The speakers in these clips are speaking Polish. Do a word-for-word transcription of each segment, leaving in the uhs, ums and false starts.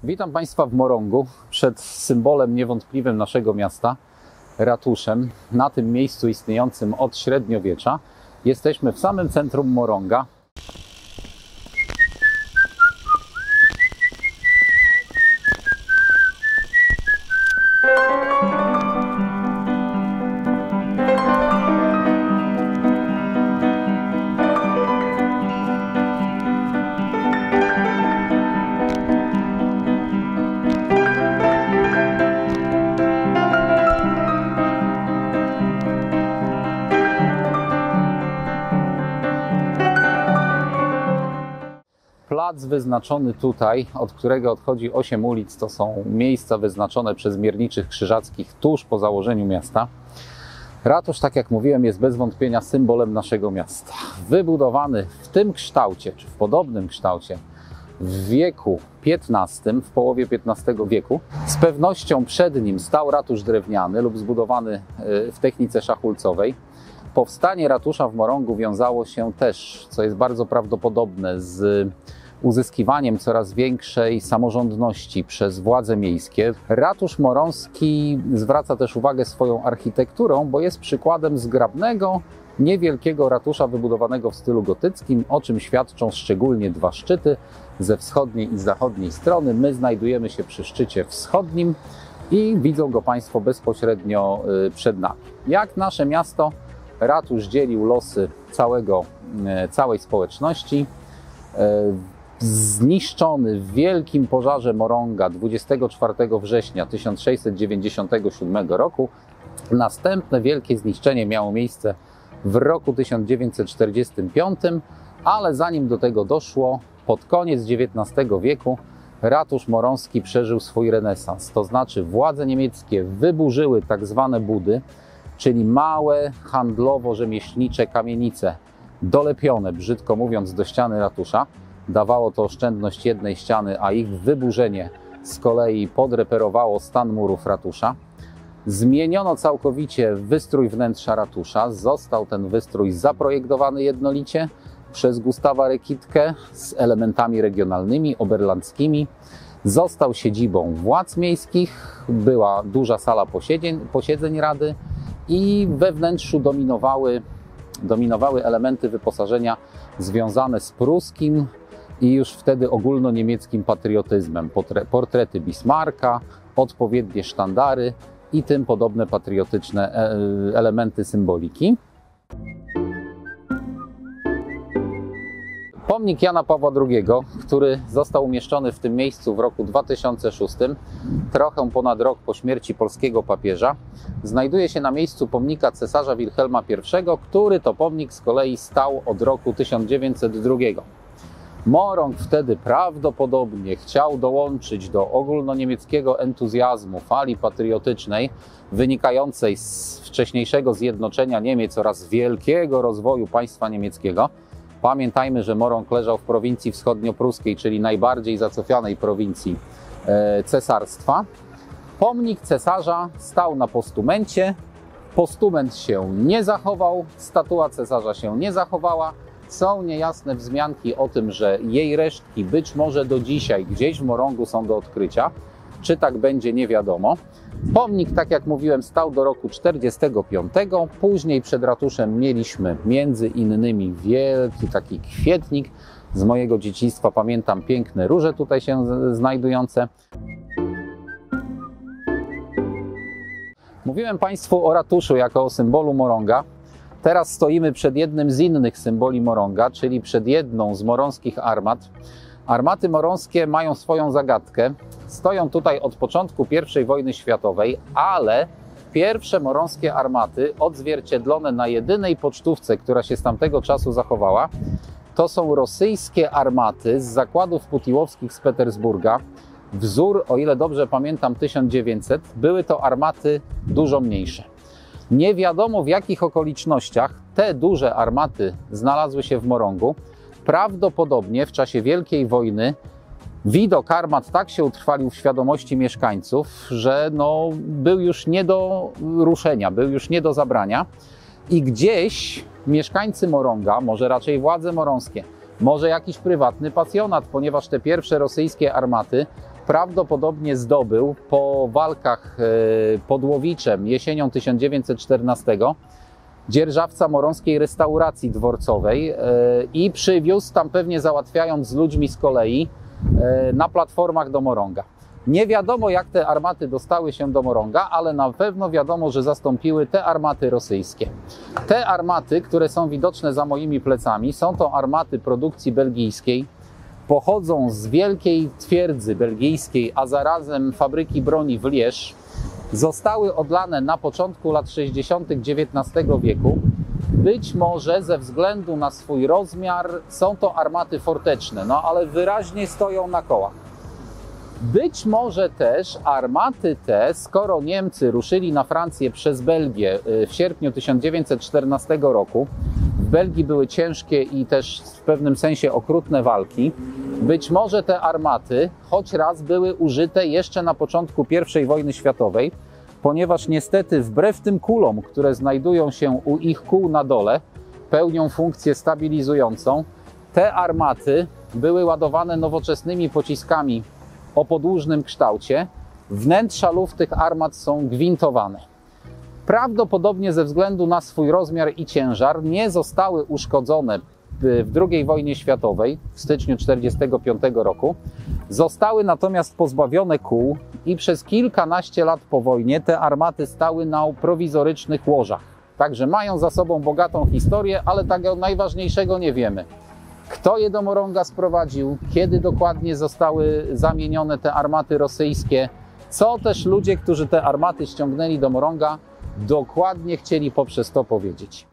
Witam Państwa w Morągu, przed symbolem niewątpliwym naszego miasta, ratuszem. Na tym miejscu istniejącym od średniowiecza. Jesteśmy w samym centrum Morąga. Plac wyznaczony tutaj, od którego odchodzi osiem ulic, to są miejsca wyznaczone przez mierniczych krzyżackich tuż po założeniu miasta. Ratusz, tak jak mówiłem, jest bez wątpienia symbolem naszego miasta. Wybudowany w tym kształcie, czy w podobnym kształcie, w wieku piętnastym, w połowie piętnastego wieku. Z pewnością przed nim stał ratusz drewniany lub zbudowany w technice szachulcowej. Powstanie ratusza w Morągu wiązało się też, co jest bardzo prawdopodobne, z uzyskiwaniem coraz większej samorządności przez władze miejskie. Ratusz morąski zwraca też uwagę swoją architekturą, bo jest przykładem zgrabnego, niewielkiego ratusza wybudowanego w stylu gotyckim, o czym świadczą szczególnie dwa szczyty ze wschodniej i zachodniej strony. My znajdujemy się przy szczycie wschodnim i widzą go Państwo bezpośrednio przed nami. Jak nasze miasto, ratusz dzielił losy całego, całej społeczności. Zniszczony w wielkim pożarze Morąga dwudziestego czwartego września tysiąc sześćset dziewięćdziesiątego siódmego roku. Następne wielkie zniszczenie miało miejsce w roku tysiąc dziewięćset czterdziestym piątym, ale zanim do tego doszło, pod koniec dziewiętnastego wieku ratusz morąski przeżył swój renesans. To znaczy władze niemieckie wyburzyły tak zwane budy, czyli małe, handlowo-rzemieślnicze kamienice, dolepione, brzydko mówiąc, do ściany ratusza. Dawało to oszczędność jednej ściany, a ich wyburzenie z kolei podreperowało stan murów ratusza. Zmieniono całkowicie wystrój wnętrza ratusza. Został ten wystrój zaprojektowany jednolicie przez Gustawa Rekitkę z elementami regionalnymi, oberlandzkimi. Został siedzibą władz miejskich, była duża sala posiedzeń, posiedzeń rady i we wnętrzu dominowały, dominowały elementy wyposażenia związane z pruskim i już wtedy ogólnoniemieckim patriotyzmem. Portrety Bismarcka, odpowiednie sztandary i tym podobne patriotyczne elementy symboliki. Pomnik Jana Pawła drugiego, który został umieszczony w tym miejscu w roku dwa tysiące szóstym, trochę ponad rok po śmierci polskiego papieża, znajduje się na miejscu pomnika cesarza Wilhelma pierwszego, który to pomnik z kolei stał od roku tysiąc dziewięćset drugiego. Morąg wtedy prawdopodobnie chciał dołączyć do ogólnoniemieckiego entuzjazmu, fali patriotycznej wynikającej z wcześniejszego zjednoczenia Niemiec oraz wielkiego rozwoju państwa niemieckiego. Pamiętajmy, że Morąg leżał w prowincji wschodniopruskiej, czyli najbardziej zacofionej prowincji cesarstwa. Pomnik cesarza stał na postumencie. Postument się nie zachował, statua cesarza się nie zachowała. Są niejasne wzmianki o tym, że jej resztki być może do dzisiaj gdzieś w Morągu są do odkrycia. Czy tak będzie, nie wiadomo. Pomnik, tak jak mówiłem, stał do roku czterdziestego piątego. Później przed ratuszem mieliśmy między innymi wielki taki kwietnik. Z mojego dzieciństwa pamiętam piękne róże tutaj się znajdujące. Mówiłem Państwu o ratuszu jako o symbolu Morąga. Teraz stoimy przed jednym z innych symboli Morąga, czyli przed jedną z morąskich armat. Armaty morąskie mają swoją zagadkę. Stoją tutaj od początku pierwszej wojny światowej, ale pierwsze morąskie armaty, odzwierciedlone na jedynej pocztówce, która się z tamtego czasu zachowała, to są rosyjskie armaty z zakładów putiłowskich z Petersburga. Wzór, o ile dobrze pamiętam, tysiąc dziewięćset. Były to armaty dużo mniejsze. Nie wiadomo, w jakich okolicznościach te duże armaty znalazły się w Morągu. Prawdopodobnie w czasie Wielkiej Wojny widok armat tak się utrwalił w świadomości mieszkańców, że no, był już nie do ruszenia, był już nie do zabrania. I gdzieś mieszkańcy Morąga, może raczej władze morąskie, może jakiś prywatny pasjonat, ponieważ te pierwsze rosyjskie armaty prawdopodobnie zdobył po walkach pod Łowiczem jesienią tysiąc dziewięćset czternastego dzierżawca morąskiej restauracji dworcowej i przywiózł tam, pewnie załatwiając z ludźmi z kolei, na platformach do Morąga. Nie wiadomo, jak te armaty dostały się do Morąga, ale na pewno wiadomo, że zastąpiły te armaty rosyjskie. Te armaty, które są widoczne za moimi plecami, są to armaty produkcji belgijskiej, pochodzą z wielkiej twierdzy belgijskiej, a zarazem fabryki broni w Lierz. Zostały odlane na początku lat sześćdziesiątych dziewiętnastego wieku. Być może ze względu na swój rozmiar są to armaty forteczne, no ale wyraźnie stoją na kołach. Być może też armaty te, skoro Niemcy ruszyli na Francję przez Belgię w sierpniu tysiąc dziewięćset czternastego roku, w Belgii były ciężkie i też w pewnym sensie okrutne walki, być może te armaty choć raz były użyte jeszcze na początku pierwszej wojny światowej, ponieważ niestety wbrew tym kulom, które znajdują się u ich kół na dole, pełnią funkcję stabilizującą, te armaty były ładowane nowoczesnymi pociskami o podłużnym kształcie. Wnętrza luf tych armat są gwintowane. Prawdopodobnie ze względu na swój rozmiar i ciężar nie zostały uszkodzone w drugiej wojnie światowej w styczniu tysiąc dziewięćset czterdziestego piątego roku. Zostały natomiast pozbawione kół i przez kilkanaście lat po wojnie te armaty stały na prowizorycznych łożach. Także mają za sobą bogatą historię, ale tego najważniejszego nie wiemy. Kto je do Morąga sprowadził, kiedy dokładnie zostały zamienione te armaty rosyjskie, co też ludzie, którzy te armaty ściągnęli do Morąga, dokładnie chcieli poprzez to powiedzieć.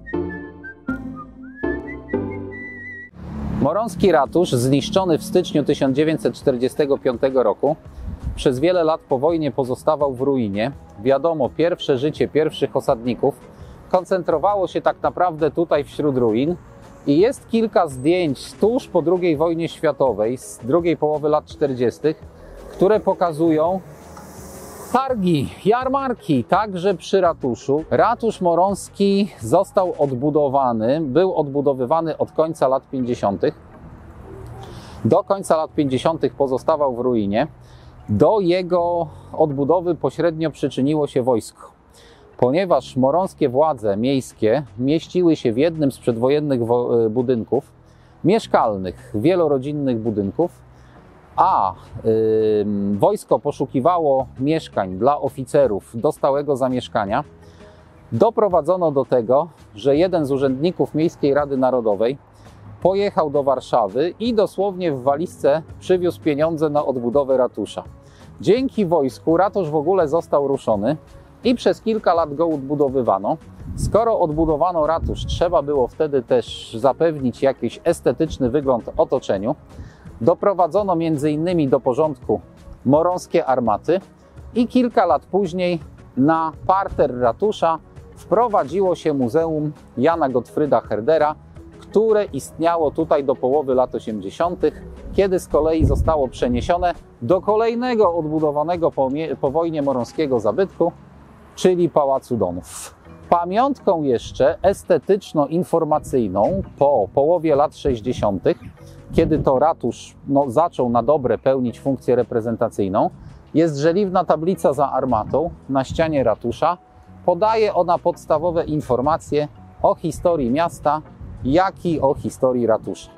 Morąski ratusz, zniszczony w styczniu tysiąc dziewięćset czterdziestego piątego roku, przez wiele lat po wojnie pozostawał w ruinie. Wiadomo, pierwsze życie pierwszych osadników koncentrowało się tak naprawdę tutaj wśród ruin. I jest kilka zdjęć tuż po drugiej wojnie światowej, z drugiej połowy lat czterdziestych, które pokazują targi, jarmarki, także przy ratuszu. Ratusz morąski został odbudowany, był odbudowywany od końca lat pięćdziesiątych. Do końca lat pięćdziesiątych pozostawał w ruinie. Do jego odbudowy pośrednio przyczyniło się wojsko. Ponieważ morąskie władze miejskie mieściły się w jednym z przedwojennych budynków mieszkalnych, wielorodzinnych budynków, a yy, wojsko poszukiwało mieszkań dla oficerów do stałego zamieszkania, doprowadzono do tego, że jeden z urzędników Miejskiej Rady Narodowej pojechał do Warszawy i dosłownie w walizce przywiózł pieniądze na odbudowę ratusza. Dzięki wojsku ratusz w ogóle został ruszony i przez kilka lat go odbudowywano. Skoro odbudowano ratusz, trzeba było wtedy też zapewnić jakiś estetyczny wygląd otoczeniu. Doprowadzono między innymi do porządku morąskie armaty i kilka lat później na parter ratusza wprowadziło się Muzeum Jana Gottfrieda Herdera, które istniało tutaj do połowy lat osiemdziesiątych, kiedy z kolei zostało przeniesione do kolejnego odbudowanego po, po wojnie morąskiego zabytku, czyli Pałacu Donów. Pamiątką jeszcze estetyczno-informacyjną po połowie lat sześćdziesiątych, kiedy to ratusz no, zaczął na dobre pełnić funkcję reprezentacyjną, jest żeliwna tablica za armatą na ścianie ratusza. Podaje ona podstawowe informacje o historii miasta, jak i o historii ratusza.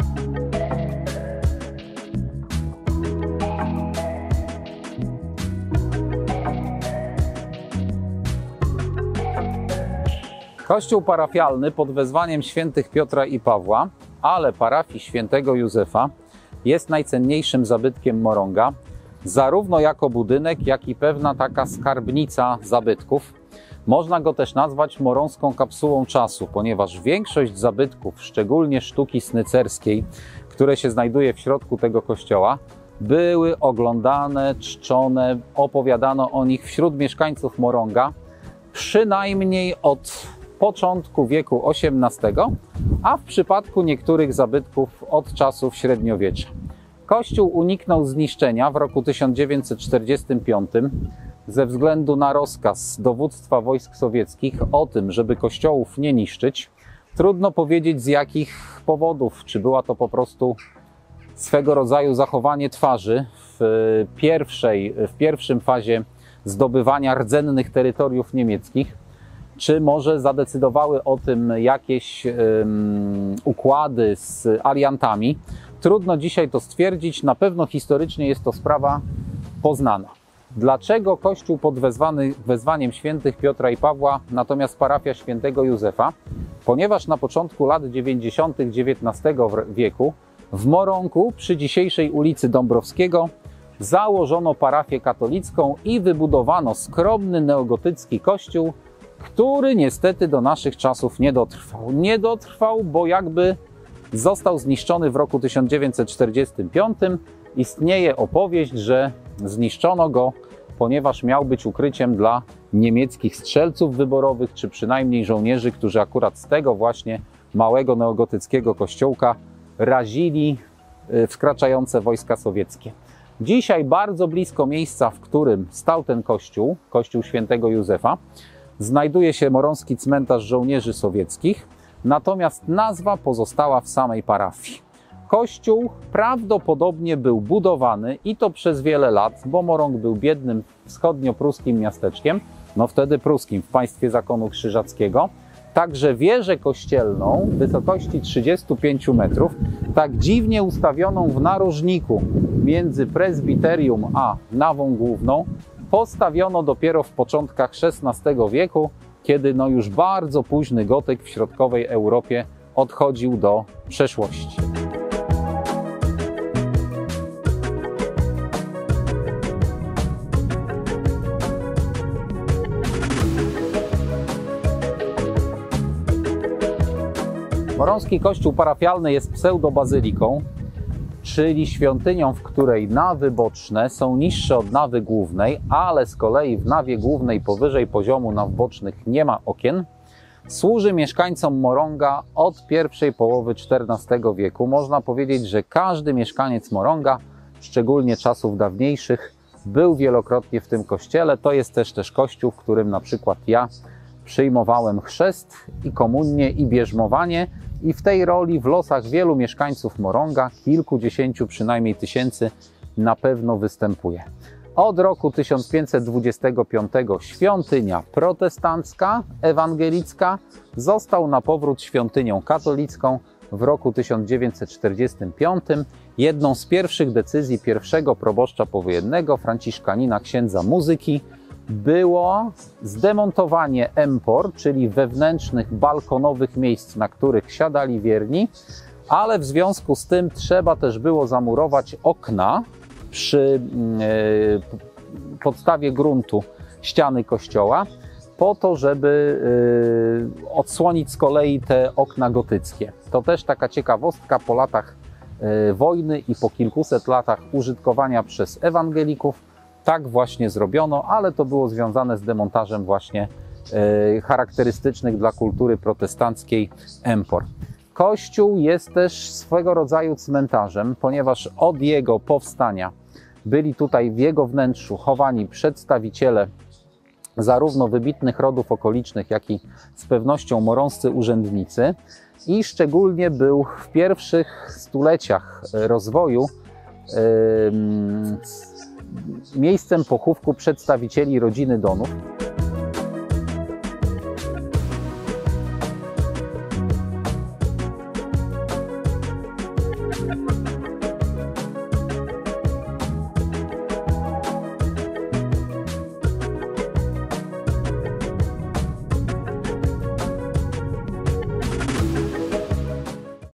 Kościół parafialny pod wezwaniem świętych Piotra i Pawła, ale parafii świętego Józefa, jest najcenniejszym zabytkiem Morąga, zarówno jako budynek, jak i pewna taka skarbnica zabytków. Można go też nazwać morąską kapsułą czasu, ponieważ większość zabytków, szczególnie sztuki snycerskiej, które się znajduje w środku tego kościoła, były oglądane, czczone, opowiadano o nich wśród mieszkańców Morąga przynajmniej od początku wieku osiemnastego, a w przypadku niektórych zabytków od czasów średniowiecza. Kościół uniknął zniszczenia w roku tysiąc dziewięćset czterdziestym piątym ze względu na rozkaz dowództwa wojsk sowieckich o tym, żeby kościołów nie niszczyć. Trudno powiedzieć z jakich powodów, czy była to po prostu swego rodzaju zachowanie twarzy pierwszej, w pierwszym fazie zdobywania rdzennych terytoriów niemieckich, czy może zadecydowały o tym jakieś um, układy z aliantami. Trudno dzisiaj to stwierdzić, na pewno historycznie jest to sprawa poznana. Dlaczego Kościół pod wezwany, wezwaniem świętych Piotra i Pawła, natomiast parafia świętego Józefa? Ponieważ na początku lat dziewięćdziesiątych dziewiętnastego wieku w Morągu przy dzisiejszej ulicy Dąbrowskiego założono parafię katolicką i wybudowano skromny neogotycki kościół, który niestety do naszych czasów nie dotrwał. Nie dotrwał, bo jakby został zniszczony w roku tysiąc dziewięćset czterdziestym piątym. Istnieje opowieść, że zniszczono go, ponieważ miał być ukryciem dla niemieckich strzelców wyborowych, czy przynajmniej żołnierzy, którzy akurat z tego właśnie małego neogotyckiego kościołka razili wkraczające wojska sowieckie. Dzisiaj bardzo blisko miejsca, w którym stał ten kościół, kościół świętego Józefa, znajduje się morąski cmentarz żołnierzy sowieckich, natomiast nazwa pozostała w samej parafii. Kościół prawdopodobnie był budowany i to przez wiele lat, bo Morąg był biednym wschodnio-pruskim miasteczkiem, no wtedy pruskim w państwie zakonu krzyżackiego. Także wieżę kościelną wysokości trzydziestu pięciu metrów, tak dziwnie ustawioną w narożniku między prezbiterium a nawą główną, postawiono dopiero w początkach szesnastego wieku, kiedy no już bardzo późny gotyk w środkowej Europie odchodził do przeszłości. Morąski kościół parafialny jest pseudobazyliką, czyli świątynią, w której nawy boczne są niższe od nawy głównej, ale z kolei w nawie głównej powyżej poziomu naw bocznych nie ma okien. Służy mieszkańcom Morąga od pierwszej połowy czternastego wieku. Można powiedzieć, że każdy mieszkaniec Morąga, szczególnie czasów dawniejszych, był wielokrotnie w tym kościele. To jest też też kościół, w którym na przykład ja przyjmowałem chrzest i komunię i bierzmowanie i w tej roli w losach wielu mieszkańców Morąga, kilkudziesięciu przynajmniej tysięcy, na pewno występuje. Od roku tysiąc pięćset dwudziestego piątego świątynia protestancka, ewangelicka, został na powrót świątynią katolicką w roku tysiąc dziewięćset czterdziestym piątym. Jedną z pierwszych decyzji pierwszego proboszcza powojennego, franciszkanina księdza muzyki, było zdemontowanie empor, czyli wewnętrznych balkonowych miejsc, na których siadali wierni, ale w związku z tym trzeba też było zamurować okna przy yy, podstawie gruntu ściany kościoła, po to, żeby yy, odsłonić z kolei te okna gotyckie. To też taka ciekawostka po latach yy, wojny i po kilkuset latach użytkowania przez ewangelików. Tak właśnie zrobiono, ale to było związane z demontażem właśnie yy, charakterystycznych dla kultury protestanckiej empor. Kościół jest też swego rodzaju cmentarzem, ponieważ od jego powstania byli tutaj w jego wnętrzu chowani przedstawiciele zarówno wybitnych rodów okolicznych, jak i z pewnością morąscy urzędnicy, i szczególnie był w pierwszych stuleciach rozwoju yy, miejscem pochówku przedstawicieli rodziny Donów.